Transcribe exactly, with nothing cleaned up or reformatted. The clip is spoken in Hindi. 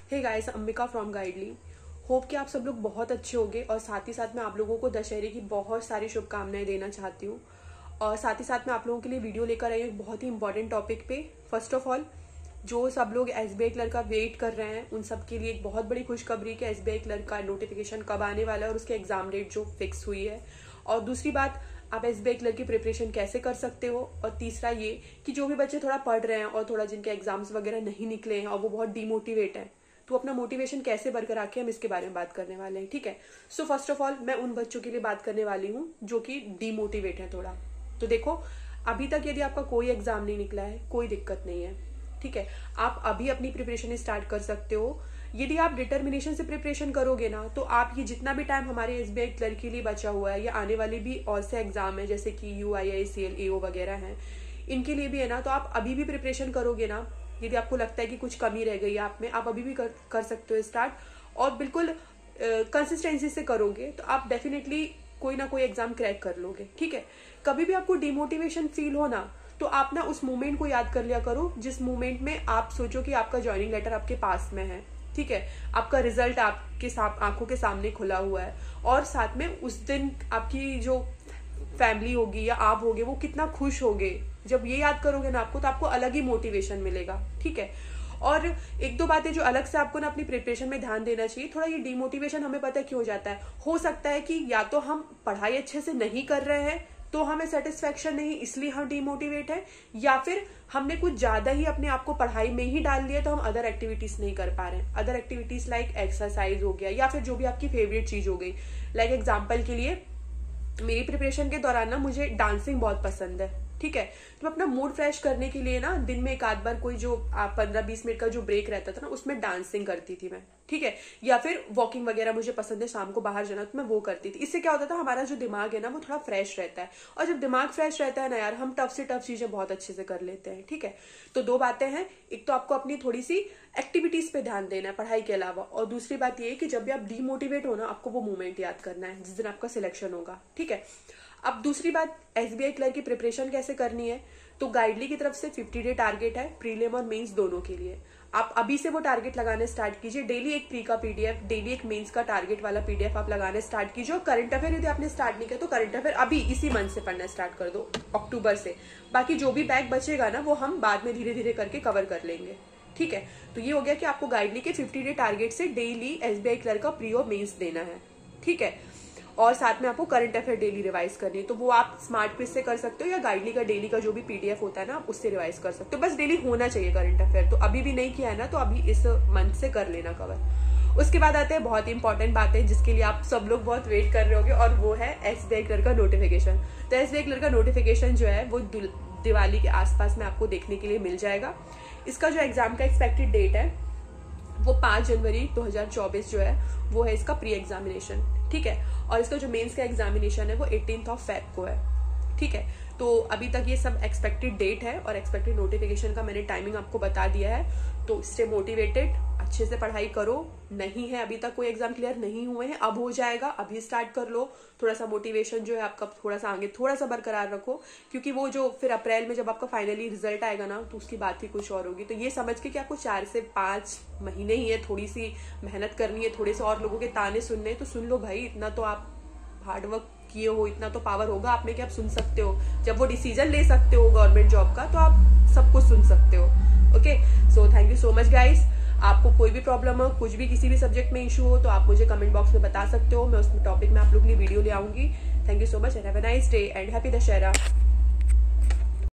Hey guys, Ambika from Guidely. Hope कि आप सब लोग बहुत अच्छे होंगे और साथ ही साथ मैं आप लोगों को दशहरे की बहुत सारी शुभकामनाएं देना चाहती हूँ। और साथ ही साथ मैं आप लोगों के लिए वीडियो लेकर आई हूँ एक बहुत ही इंपॉर्टेंट टॉपिक पे। फर्स्ट ऑफ ऑल, जो सब लोग एसबीआई क्लर्क का वेट कर रहे हैं उन सब के लिए एक बहुत बड़ी खुशखबरी कि एसबीआई क्लर्क का नोटिफिकेशन कब आने वाला है और उसकी एग्जाम डेट जो फिक्स हुई है। और दूसरी बात, आप एसबीआई क्लर्क की प्रिपरेशन कैसे कर सकते हो। और तीसरा ये कि जो भी बच्चे थोड़ा पढ़ रहे हैं और थोड़ा जिनके एग्जाम्स वगैरह नहीं निकले हैं और वो बहुत डीमोटिवेट हैं, तो अपना मोटिवेशन कैसे बरकरार रखें, हम इसके बारे में बात करने वाले हैं। ठीक है। सो फर्स्ट ऑफ ऑल, मैं उन बच्चों के लिए बात करने वाली हूँ जो कि डीमोटिवेट है थोड़ा। तो देखो, अभी तक यदि आपका कोई एग्जाम नहीं निकला है, कोई दिक्कत नहीं है। ठीक है, आप अभी अपनी प्रिपरेशन स्टार्ट कर सकते हो। यदि आप डिटर्मिनेशन से प्रिपरेशन करोगे ना, तो आप ये जितना भी टाइम हमारे एसबीआई क्लर्क के लिए बचा हुआ है या आने वाले भी और से एग्जाम है जैसे कि you I I C L A ओ वगैरह हैं, इनके लिए भी है ना, तो आप अभी भी प्रिपरेशन करोगे ना। यदि आपको लगता है कि कुछ कमी रह गई आप में, आप अभी भी कर, कर सकते हो स्टार्ट, और बिल्कुल कंसिस्टेंसी से करोगे तो आप डेफिनेटली कोई ना कोई एग्जाम क्रैक कर लोगे। ठीक है। कभी भी आपको डिमोटिवेशन फील हो ना, तो आप ना उस मोमेंट को याद कर लिया करो जिस मोमेंट में आप सोचो कि आपका ज्वाइनिंग लेटर आपके पास में है। ठीक है, आपका रिजल्ट आपके आंखों के सामने खुला हुआ है, और साथ में उस दिन आपकी जो फैमिली होगी या आप होगे वो कितना खुश होगे। जब ये याद करोगे ना आपको, तो आपको अलग ही मोटिवेशन मिलेगा। ठीक है। और एक दो बातें जो अलग से आपको ना अपनी प्रिपरेशन में ध्यान देना चाहिए। थोड़ा ये डिमोटिवेशन हमें पता है क्यों हो जाता है। हो सकता है कि या तो हम पढ़ाई अच्छे से नहीं कर रहे हैं तो हमें सेटिस्फेक्शन नहीं, इसलिए हम डिमोटिवेट है, या फिर हमने कुछ ज्यादा ही अपने आप को पढ़ाई में ही डाल लिया तो हम अदर एक्टिविटीज नहीं कर पा रहे हैं। अदर एक्टिविटीज लाइक एक्सरसाइज हो गया या फिर जो भी आपकी फेवरेट चीज हो गई। लाइक एग्जाम्पल के लिए, मेरी प्रिपरेशन के दौरान ना मुझे डांसिंग बहुत पसंद है। ठीक है, तो अपना मूड फ्रेश करने के लिए ना दिन में एक आध बार कोई जो पंद्रह बीस मिनट का जो ब्रेक रहता था ना, उसमें डांसिंग करती थी मैं। ठीक है, या फिर वॉकिंग वगैरह मुझे पसंद है, शाम को बाहर जाना, तो मैं वो करती थी। इससे क्या होता था, हमारा जो दिमाग है ना वो थोड़ा फ्रेश रहता है, और जब दिमाग फ्रेश रहता है ना यार, हम टफ से टफ चीजें बहुत अच्छे से कर लेते हैं। ठीक है, तो दो बातें हैं, एक तो आपको अपनी थोड़ी सी एक्टिविटीज पे ध्यान देना है पढ़ाई के अलावा, और दूसरी बात ये है कि जब भी आप डीमोटिवेट हो ना, आपको वो मोमेंट याद करना है जिस दिन आपका सिलेक्शन होगा। ठीक है। अब दूसरी बात, एसबीआई क्लर्क की प्रिपरेशन कैसे करनी है, तो गाइडली की तरफ से फिफ्टी डे टारगेट है प्रीलिम और मेंस दोनों के लिए। आप अभी से वो टारगेट लगाने स्टार्ट कीजिए। डेली एक प्री का पीडीएफ, डेली एक मेंस का टारगेट वाला पीडीएफ आप लगाने स्टार्ट कीजिए। और करंट अफेयर यदि आपने स्टार्ट नहीं किया तो करंट अफेयर अभी इसी मंथ से पढ़ना स्टार्ट कर दो, अक्टूबर से। बाकी जो भी बैग बचेगा ना, वो हम बाद में धीरे धीरे करके कवर कर लेंगे। ठीक है, तो ये हो गया कि आपको गाइडली के फिफ्टी डे टारगेट से डेली एसबीआई क्लर्क का प्री और मेंस देना है। ठीक है, और साथ में आपको करंट अफेयर डेली रिवाइज करनी है, तो वो आप स्मार्ट क्विज से कर सकते हो या गाइडली का डेली का जो भी पीडीएफ होता है ना, उससे रिवाइज कर सकते हो। बस डेली होना चाहिए करंट अफेयर। तो अभी भी नहीं किया है ना, तो अभी इस मंथ से कर लेना कवर। उसके बाद आते हैं बहुत इंपॉर्टेंट बातें जिसके लिए आप सब लोग बहुत वेट कर रहे होंगे, और वो है एसबीआई क्लर्क का नोटिफिकेशन। तो एसबीआई क्लर्क का नोटिफिकेशन जो है वो दिवाली के आसपास में आपको देखने के लिए मिल जाएगा। इसका जो एग्जाम का एक्सपेक्टेड डेट है वो पांच जनवरी दो हज़ार चौबीस जो है वो है इसका प्री एग्जामिनेशन। ठीक है, और इसका जो मेंस का एग्जामिनेशन है वो एटीन्थ ऑफ फेब को है। ठीक है, तो अभी तक ये सब एक्सपेक्टेड डेट है और एक्सपेक्टेड नोटिफिकेशन का मैंने टाइमिंग आपको बता दिया है। तो स्टे मोटिवेटेड, अच्छे से पढ़ाई करो। नहीं है अभी तक कोई एग्जाम क्लियर नहीं हुए हैं, अब हो जाएगा, अभी स्टार्ट कर लो। थोड़ा सा मोटिवेशन जो है आपका थोड़ा सा आगे थोड़ा सा बरकरार रखो, क्योंकि वो जो फिर अप्रैल में जब आपका फाइनली रिजल्ट आएगा ना, तो उसकी बात ही कुछ और होगी। तो ये समझ के कि आपको चार से पांच महीने ही है, थोड़ी सी मेहनत करनी है, थोड़े से और लोगों के ताने सुनने हैं, तो सुन लो भाई। इतना तो आप हार्डवर्क किए हो, इतना तो पावर होगा आप में कि आप सुन सकते हो। जब वो डिसीजन ले सकते हो गवर्नमेंट जॉब का, तो आप सब कुछ सुन सकते हो। Okay, so thank you so much guys. आपको कोई भी प्रॉब्लम हो, कुछ भी किसी भी सब्जेक्ट में इशू हो, तो आप मुझे कमेंट बॉक्स में बता सकते हो। मैं उस टॉपिक में आप लोग के लिए वीडियो ले आऊंगी। Thank you so much and have a nice day and happy Dussehra.